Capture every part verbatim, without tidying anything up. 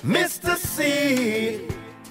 Mister C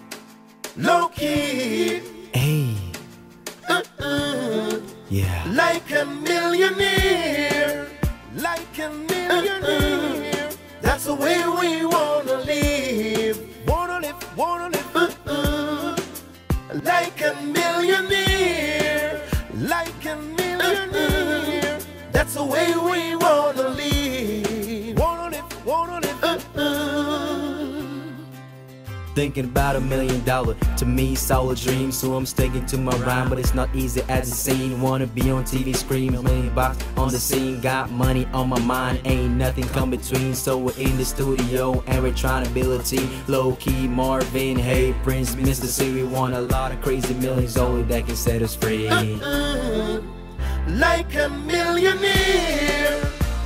Lowkey. Hey. Uh-uh. Yeah. Like a millionaire, like a millionaire. That's the way we wanna live. Wanna live, wanna live. Uh-uh. Like a millionaire, like a millionaire. That's the way we wanna live. Wanna live, wanna live. Uh-uh. Thinking about a million dollar, to me it's all a dream. So I'm sticking to my rhyme, but it's not easy as it seems. Wanna be on T V screaming, million bucks on the scene. Got money on my mind, ain't nothing come between. So we're in the studio and we're trying to build a team. Lowkey, Marvin, hey Prince, Mister C. We want a lot of crazy millions, only that can set us free. Uh-uh. Like a millionaire.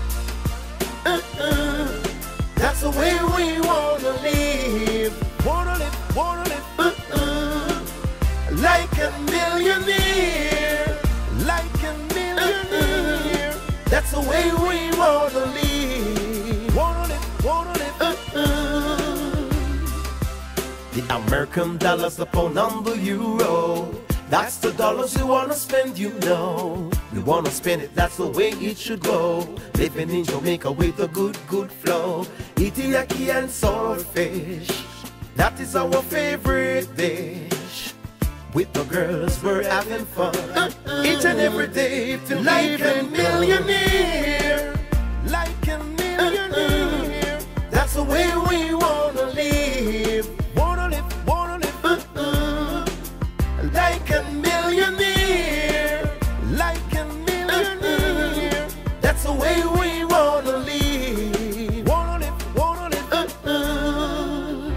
Uh-uh. That's the way we wanna live. Wanna live, wanna live. Uh-uh. Like a millionaire, like a millionaire. That's the way we wanna live. Wanna live, wanna live. Uh-uh. The American dollar's upon on the euro. That's the dollars you wanna spend, you know. You wanna spend it, that's the way it should go. Living in Jamaica with a good, good flow. Eating yaki and saltfish, that is our favorite dish. With the girls we're having fun, uh-uh. Each and every day to like a millionaire, like a millionaire. Uh-uh. That's the way we wanna live. Wanna live, wanna live. Uh-uh. Like a millionaire, like a millionaire. That's the way we wanna live. Wanna live, wanna live. Uh-uh.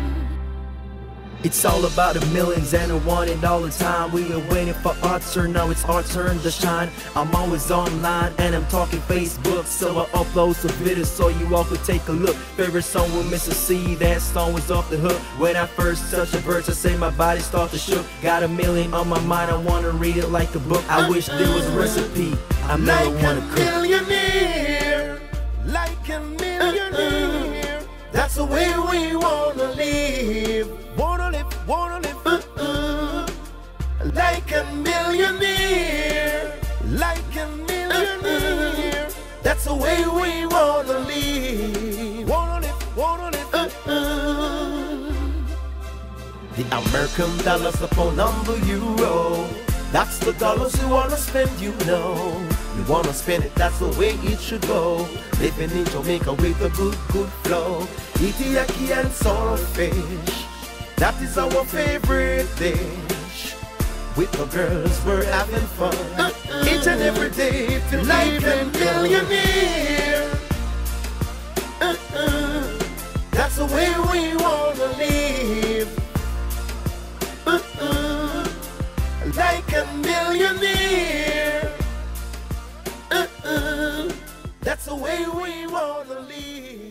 It's all about the millions and I want it all the time. We are waiting for our turn, now it's our turn to shine. I'm always online and I'm talking Facebook, so I upload some videos so you all could take a look. Favorite song with Mister C, that song was off the hook. When I first touch the verse, I say my body start to shook. Got a million on my mind, I wanna read it like a book. I wish there was a recipe, I never like wanna a cook. millionaire, like a millionaire. That's the way we wanna live. Wanna live, wanna live. Uh-uh. Like a millionaire, like a millionaire. That's the way we wanna live. Wanna live, wanna live. Uh-uh. The American dollar's upon on the euro. That's the dollars you wanna spend, you know. You wanna spend it, that's the way it should go. Living in Jamaica with a good, good flow. Eating yaki and saltfish, that is our favorite dish. With the girls we're having fun, uh-uh. Each and every day to like a millionaire. Uh-uh. That's the way we wanna live. Uh-uh. Like a millionaire. Uh-uh. That's the way we wanna live.